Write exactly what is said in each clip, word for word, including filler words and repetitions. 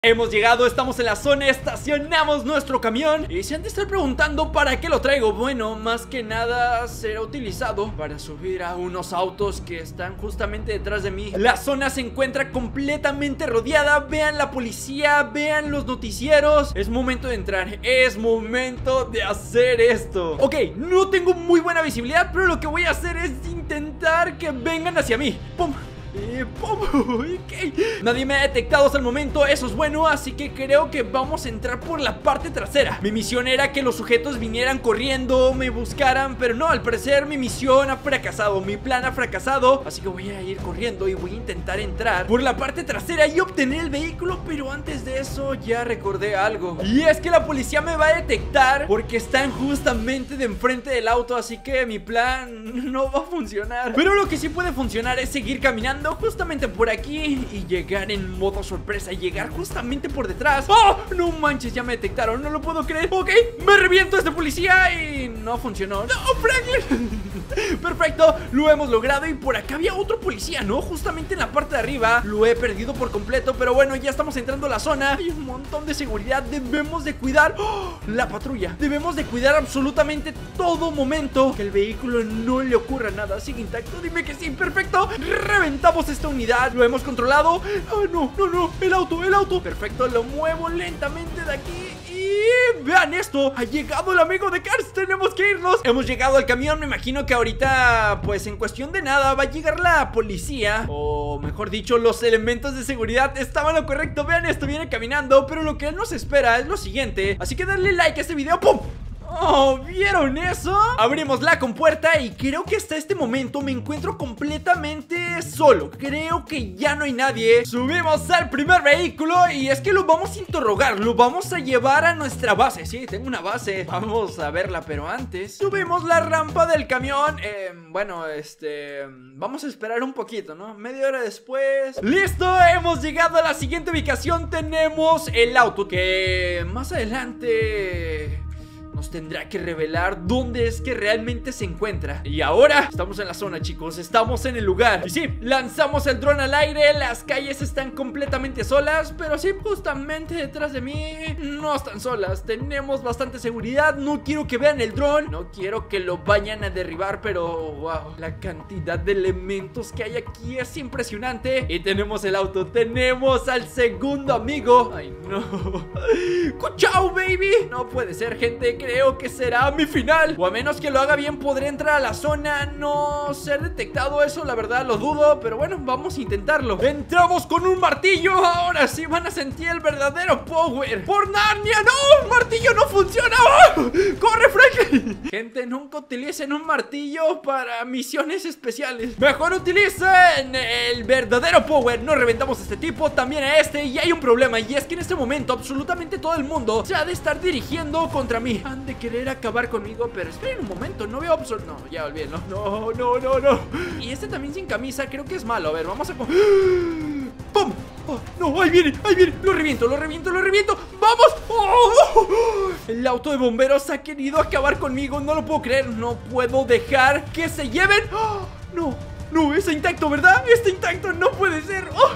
Hemos llegado, estamos en la zona, estacionamos nuestro camión. Y se han de estar preguntando ¿para qué lo traigo? Bueno, más que nada será utilizado para subir a unos autos que están justamente detrás de mí. La zona se encuentra completamente rodeada. Vean la policía, vean los noticieros. Es momento de entrar, es momento de hacer esto. Ok, no tengo muy buena visibilidad, pero lo que voy a hacer es intentar que vengan hacia mí. ¡Pum! Eh, okay. Nadie me ha detectado hasta el momento, eso es bueno, así que creo que vamos a entrar por la parte trasera. Mi misión era que los sujetos vinieran corriendo, me buscaran, pero no, al parecer mi misión ha fracasado, mi plan ha fracasado. Así que voy a ir corriendo y voy a intentar entrar por la parte trasera y obtener el vehículo. Pero antes de eso ya recordé algo, y es que la policía me va a detectar porque están justamente de enfrente del auto. Así que mi plan no va a funcionar. Pero lo que sí puede funcionar es seguir caminando justamente por aquí y llegar en modo sorpresa, llegar justamente por detrás. ¡Oh! No manches, ya me detectaron, no lo puedo creer. Ok, me reviento a este policía y no funcionó. ¡No, Franklin! Perfecto, lo hemos logrado. Y por acá había otro policía, ¿no? Justamente en la parte de arriba. Lo he perdido por completo, pero bueno, ya estamos entrando a la zona. Hay un montón de seguridad, debemos de cuidar ¡Oh! la patrulla. Debemos de cuidar absolutamente todo momento que el vehículo no le ocurra nada. Sigue intacto, dime que sí, perfecto. Reventamos esta unidad, lo hemos controlado. Oh, no, no, no, el auto, el auto. Perfecto, lo muevo lentamente de aquí. Y vean esto, ha llegado el amigo de Cars, tenemos que irnos. Hemos llegado al camión, me imagino que ahorita, pues en cuestión de nada, va a llegar la policía. O mejor dicho, los elementos de seguridad estaban lo correcto. Vean esto, viene caminando, pero lo que él nos espera es lo siguiente. Así que darle like a este video. ¡Pum! Oh, ¿vieron eso? Abrimos la compuerta y creo que hasta este momento me encuentro completamente solo. Creo que ya no hay nadie. Subimos al primer vehículo y es que lo vamos a interrogar, lo vamos a llevar a nuestra base. Sí, tengo una base, vamos a verla, pero antes subimos la rampa del camión. eh, Bueno, este... vamos a esperar un poquito, ¿no? Media hora después. ¡Listo! Hemos llegado a la siguiente ubicación. Tenemos el auto que más adelante nos tendrá que revelar dónde es que realmente se encuentra. Y ahora estamos en la zona, chicos, estamos en el lugar. Y sí, lanzamos el dron al aire. Las calles están completamente solas, pero sí, justamente detrás de mí no están solas. Tenemos bastante seguridad. No quiero que vean el dron, no quiero que lo vayan a derribar, pero wow, la cantidad de elementos que hay aquí es impresionante. Y tenemos el auto, tenemos al segundo amigo. Ay, no. ¡Chao, baby! No puede ser, gente. Creo que será mi final, o a menos que lo haga bien podré entrar a la zona, no ser detectado. Eso la verdad lo dudo, pero bueno, vamos a intentarlo. Entramos con un martillo, ahora sí van a sentir el verdadero power. ¡Por Narnia! ¡No! ¡Un martillo no funciona! ¡Oh! ¡Corre, Franklin! Gente, nunca utilicen un martillo para misiones especiales. Mejor utilicen el verdadero power. No reventamos a este tipo, también a este. Y hay un problema, y es que en este momento absolutamente todo el mundo se ha de estar dirigiendo contra mí. Han de querer acabar conmigo, pero esperen un momento, no veo absoluto. No, ya olvídenlo. No, no, no, no. Y este también sin camisa, creo que es malo. A ver, vamos a... ¡Pum! Oh, no, ahí viene, ahí viene. Lo reviento, lo reviento, lo reviento. ¡Vamos! ¡Oh! El auto de bomberos ha querido acabar conmigo. No lo puedo creer. No puedo dejar que se lleven. ¡Oh! No. No, está intacto, ¿verdad? Está intacto, no puede ser. ¡Oh!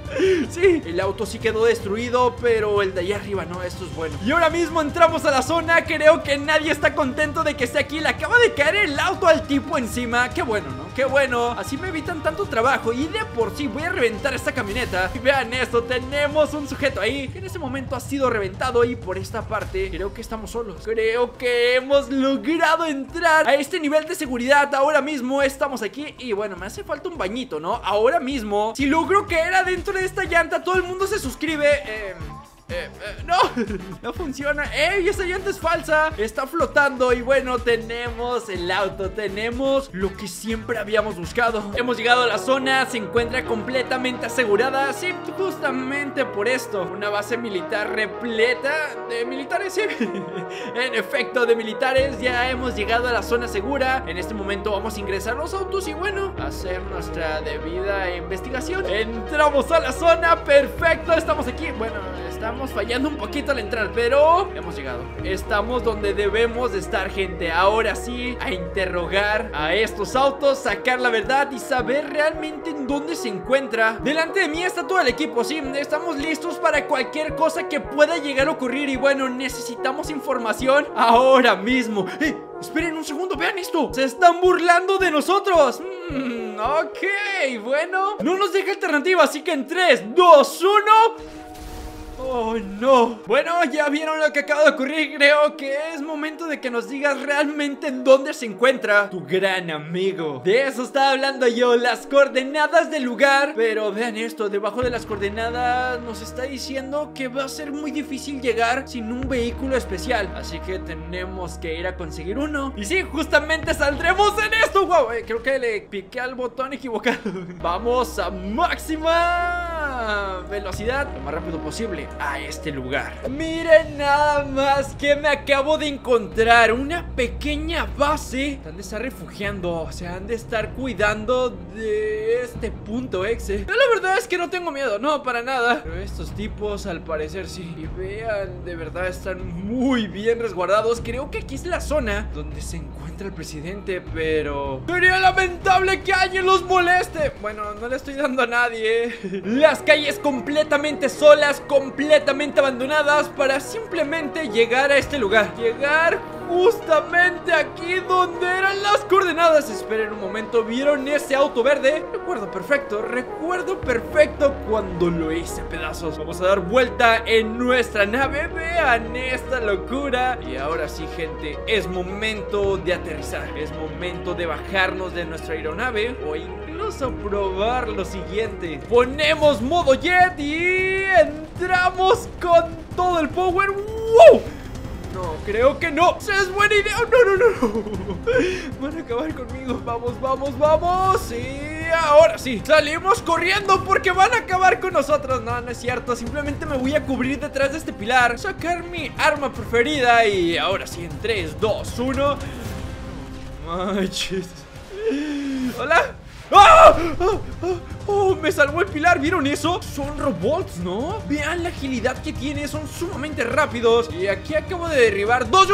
Sí, el auto sí quedó destruido, pero el de allá arriba no, esto es bueno. Y ahora mismo entramos a la zona. Creo que nadie está contento de que esté aquí. Le acaba de caer el auto al tipo encima. Qué bueno, ¿no? Qué bueno, así me evitan tanto trabajo. Y de por sí voy a reventar esta camioneta. Y vean esto, tenemos un sujeto ahí que en este momento ha sido reventado. Y por esta parte creo que estamos solos. Creo que hemos logrado entrar a este nivel de seguridad. Ahora mismo estamos aquí y bueno, me hace falta un bañito, ¿no? Ahora mismo, si logro caer adentro de esta llanta, todo el mundo se suscribe. Eh... Eh, eh, no, no funciona. ¡Ey! Esa llanta es falsa, está flotando. Y bueno, tenemos el auto, tenemos lo que siempre habíamos buscado. Hemos llegado a la zona, se encuentra completamente asegurada. Sí, justamente por esto, una base militar repleta de militares, sí. En efecto, de militares. Ya hemos llegado a la zona segura. En este momento vamos a ingresar los autos y bueno, hacer nuestra debida investigación. Entramos a la zona, perfecto, estamos aquí. Bueno, estamos estamos fallando un poquito al entrar, pero hemos llegado. Estamos donde debemos de estar, gente. Ahora sí, a interrogar a estos autos, sacar la verdad y saber realmente en dónde se encuentra. Delante de mí está todo el equipo, sí, estamos listos para cualquier cosa que pueda llegar a ocurrir. Y bueno, necesitamos información ahora mismo. ¡Eh! Esperen un segundo, vean esto. Se están burlando de nosotros. mm, Ok, bueno, no nos deja alternativa, así que en tres, dos, uno... Oh, no. Bueno, ya vieron lo que acaba de ocurrir. Creo que es momento de que nos digas realmente en dónde se encuentra tu gran amigo. De eso estaba hablando yo, las coordenadas del lugar. Pero vean esto, debajo de las coordenadas nos está diciendo que va a ser muy difícil llegar sin un vehículo especial. Así que tenemos que ir a conseguir uno. Y sí, justamente saldremos en esto. Wow, eh, creo que le piqué al botón equivocado. Vamos a máxima velocidad, lo más rápido posible a este lugar. Miren nada más que me acabo de encontrar. Una pequeña base. Se han de estar refugiando, se han de estar cuidando de este punto exe. Pero la verdad es que no tengo miedo, no, para nada. Pero estos tipos al parecer sí. Y vean, de verdad están muy bien resguardados. Creo que aquí es la zona donde se encuentra el presidente, pero sería lamentable que alguien los moleste. Bueno, no le estoy dando a nadie. Las calles completamente solas, completamente abandonadas, para simplemente llegar a este lugar. Llegar justamente aquí donde eran las coordenadas. Esperen un momento, ¿vieron ese auto verde? Recuerdo perfecto, recuerdo perfecto cuando lo hice pedazos. Vamos a dar vuelta en nuestra nave. Vean esta locura. Y ahora sí, gente, es momento de aterrizar. Es momento de bajarnos de nuestra aeronave o incluso probar lo siguiente. Ponemos modo jet y entramos con todo el power. ¡Wow! No, creo que no. ¡Esa es buena idea! ¡No, no, no! Van a acabar conmigo. Vamos, vamos, vamos. Y ahora sí, salimos corriendo porque van a acabar con nosotros. No, no es cierto. Simplemente me voy a cubrir detrás de este pilar, sacar mi arma preferida. Y ahora sí, en tres, dos, uno. Manches. Hola. ¡Ah! ¡Oh! ¡Oh! ¡Oh! Me salvó el pilar, ¿vieron eso? Son robots, ¿no? Vean la agilidad que tiene, son sumamente rápidos. Y aquí acabo de derribar dos.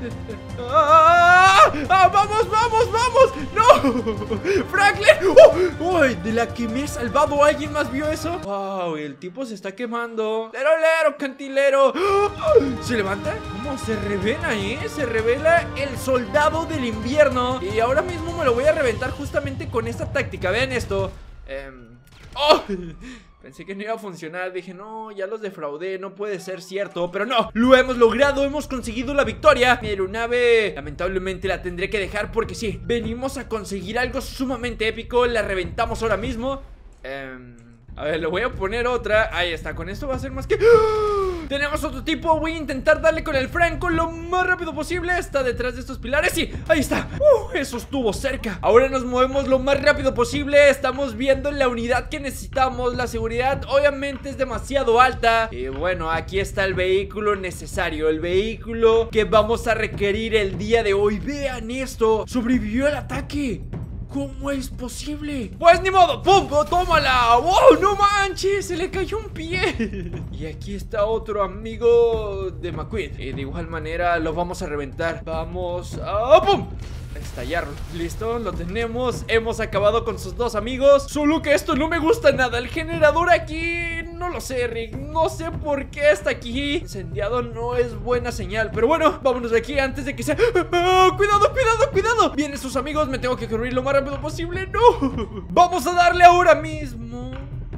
¡Ah! ¡Ah! ¡Vamos, vamos, vamos! ¡No! ¡Franklin! ¡Oh! ¡Uy! De la que me he salvado, ¿alguien más vio eso? ¡Wow! El tipo se está quemando. ¡Lero, lero, cantilero! ¡Oh! ¿Se levanta? ¿Cómo se revela, eh? Se revela el soldado del invierno. Y ahora mismo me lo voy a reventar justamente con esta táctica. Vean esto. Eh... ¡Oh! Pensé que no iba a funcionar. Dije, no, ya los defraudé, no puede ser cierto. Pero no, lo hemos logrado, hemos conseguido la victoria. Mi aeronave, lamentablemente la tendré que dejar porque sí, venimos a conseguir algo sumamente épico. La reventamos ahora mismo. Eh... A ver, le voy a poner otra. Ahí está, con esto va a ser más que... ¡Oh! Tenemos otro tipo, voy a intentar darle con el Franco lo más rápido posible. Está detrás de estos pilares, sí, ahí está. uh, Eso estuvo cerca. Ahora nos movemos lo más rápido posible. Estamos viendo la unidad que necesitamos. La seguridad obviamente es demasiado alta. Y bueno, aquí está el vehículo necesario, el vehículo que vamos a requerir el día de hoy. Vean esto, sobrevivió al ataque. ¿Cómo es posible? Pues ni modo, ¡pum! ¡Tómala! ¡Wow! ¡No manches! Se le cayó un pie. Y aquí está otro amigo de McQueen. Y de igual manera lo vamos a reventar. Vamos a... ¡pum! Estallarlo. Listo, lo tenemos. Hemos acabado con sus dos amigos. Solo que esto no me gusta nada. El generador aquí, no lo sé, Rick. No sé por qué está aquí incendiado. No es buena señal. Pero bueno, vámonos de aquí antes de que sea... ¡Oh! ¡Cuidado, cuidado, cuidado! Vienen sus amigos, me tengo que correr lo más rápido posible. ¡No! Vamos a darle ahora mismo.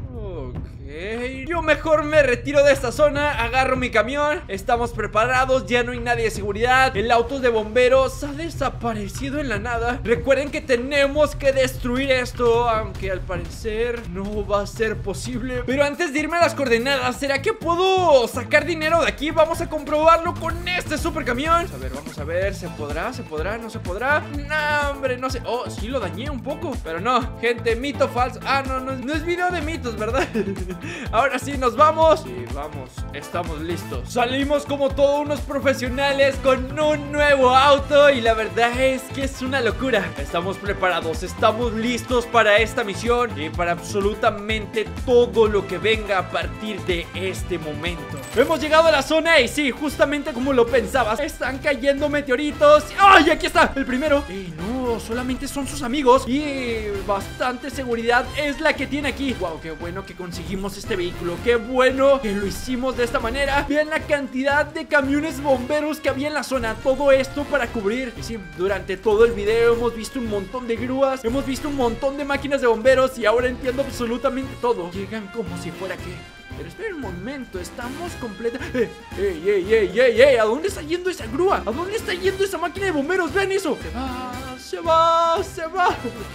Yo mejor me retiro de esta zona, agarro mi camión, estamos preparados, ya no hay nadie de seguridad. El auto de bomberos ha desaparecido en la nada. Recuerden que tenemos que destruir esto, aunque al parecer no va a ser posible. Pero antes de irme a las coordenadas, ¿será que puedo sacar dinero de aquí? Vamos a comprobarlo con este super camión. A ver, vamos a ver, ¿se podrá? ¿Se podrá? ¿No se podrá? No, hombre, no sé. Oh, sí lo dañé un poco, pero no, gente, mito falso. Ah, no, no, no es video de mitos, ¿verdad? Ahora sí, nos vamos. Sí, vamos, estamos listos. Salimos como todos unos profesionales con un nuevo auto y la verdad es que es una locura. Estamos preparados, estamos listos para esta misión y para absolutamente todo lo que venga a partir de este momento. Hemos llegado a la zona y sí, justamente como lo pensabas, están cayendo meteoritos. ¡Ay, aquí está! El primero. ¡Ey, no! Solamente son sus amigos y bastante seguridad es la que tiene aquí. ¡Wow! ¡Qué bueno que conseguimos este vehículo! ¡Qué bueno que lo hicimos de esta manera! Vean la cantidad de camiones bomberos que había en la zona. Todo esto para cubrir. Y sí, durante todo el video hemos visto un montón de grúas, hemos visto un montón de máquinas de bomberos y ahora entiendo absolutamente todo. Llegan como si fuera que... Pero espera un momento, estamos completos. ¡Ey, ey, ey, ey, ey, ey! ¿A dónde está yendo esa grúa? ¿A dónde está yendo esa máquina de bomberos? ¡Vean eso! Se va, se va, se va.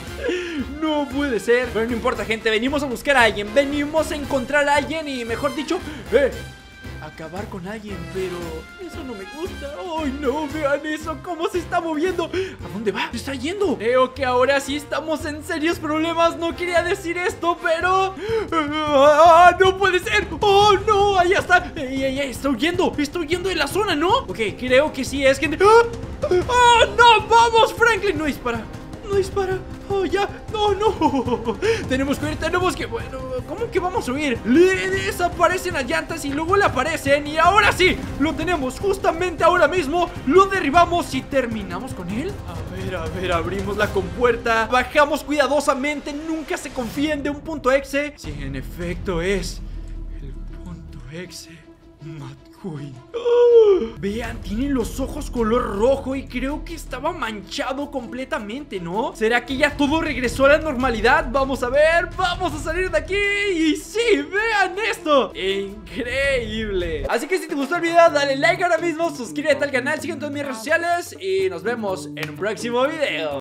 No puede ser. Pero no importa, gente, venimos a buscar a alguien. Venimos a encontrar a alguien y, mejor dicho, ¡eh! acabar con alguien, pero eso no me gusta. ¡Ay, no! Vean eso, cómo se está moviendo. ¿A dónde va? ¿Se está yendo? Creo que ahora sí estamos en serios problemas. No quería decir esto, pero... ¡Ah, no puede ser! ¡Oh, no! Ahí está. ¡Ey, ey, ey! Está huyendo. Está huyendo de la zona, ¿no? Ok, creo que sí es gente. ¡Ah! ¡Oh, no! ¡Vamos, Franklin! No dispara. No dispara. Oh, ya. No, no. Tenemos que ir, tenemos que... Bueno, ¿cómo que vamos a huir? Le desaparecen las llantas y luego le aparecen. Y ahora sí, lo tenemos justamente ahora mismo. Lo derribamos y terminamos con él. A ver, a ver, abrimos la compuerta. Bajamos cuidadosamente. Nunca se confíen de un punto exe. Sí, en efecto es el punto exe. McQueen. ¡Oh! Vean, tiene los ojos color rojo y creo que estaba manchado completamente, ¿no? ¿Será que ya todo regresó a la normalidad? Vamos a ver, vamos a salir de aquí. Y sí, vean esto. Increíble. Así que si te gustó el video, dale like ahora mismo, suscríbete al canal, sigue en todas mis redes sociales y nos vemos en un próximo video.